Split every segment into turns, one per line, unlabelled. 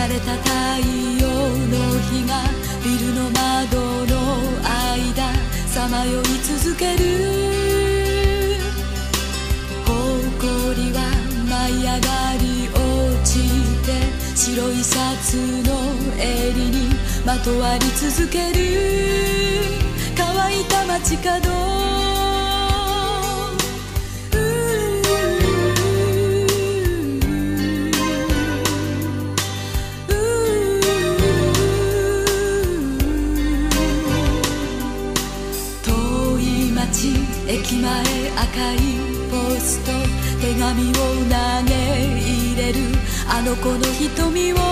慣れた太陽の日がビルの窓の間さまよい続ける。埃は舞い上がり落ちて白いシャツの襟にまとわり続ける。乾いた街角駅前赤いポスト手紙を投げ入れるあの子の瞳を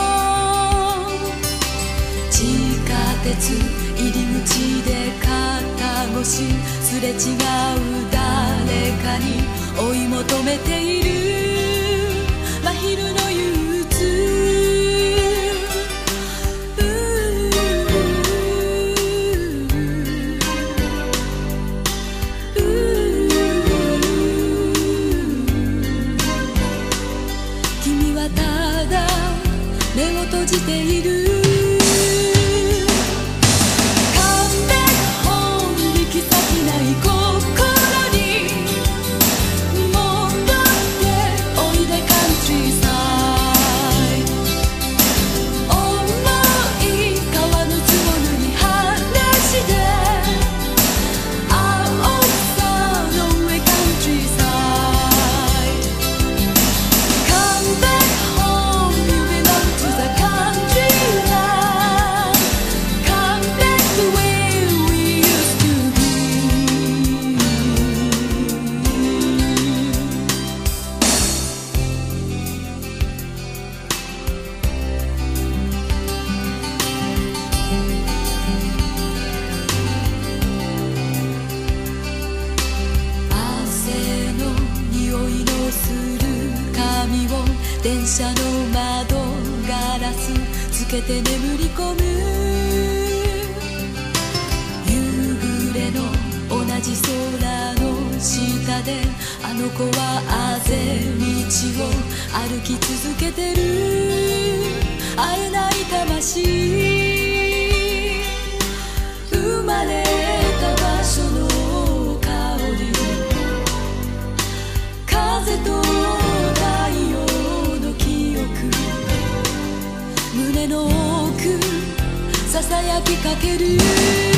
地下鉄入り口で肩越しすれ違う誰かに追い求めている真昼の憂鬱。目を閉じている。電車の窓ガラスつけて眠り込む。夕暮れの同じ空の下であの子はあぜ道を歩き続けてる。会えない魂生まれた場所の香り風と胸の奥ささやきかける。